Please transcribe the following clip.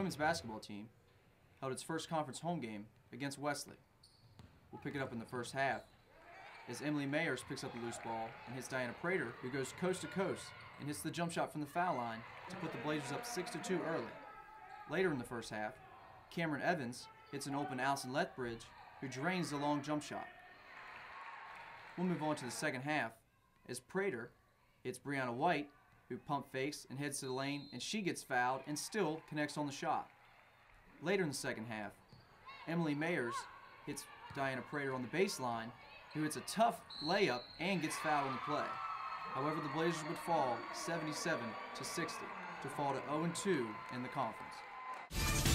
women's basketball team held its first conference home game against Wesley. We'll pick it up in the first half as Emily Mayers picks up the loose ball and hits Diana Prater, who goes coast to coast and hits the jump shot from the foul line to put the Blazers up 6-2 early. Later in the first half, Cameron Evans hits an open Allison Lethbridge, who drains the long jump shot. We'll move on to the second half as Prater hits Brianna White, who pump fakes and heads to the lane, and she gets fouled and still connects on the shot. Later in the second half, Emily Mayers hits Diana Prater on the baseline, who hits a tough layup and gets fouled on the play. However, the Blazers would fall 77-60 to fall to 0-2 in the conference.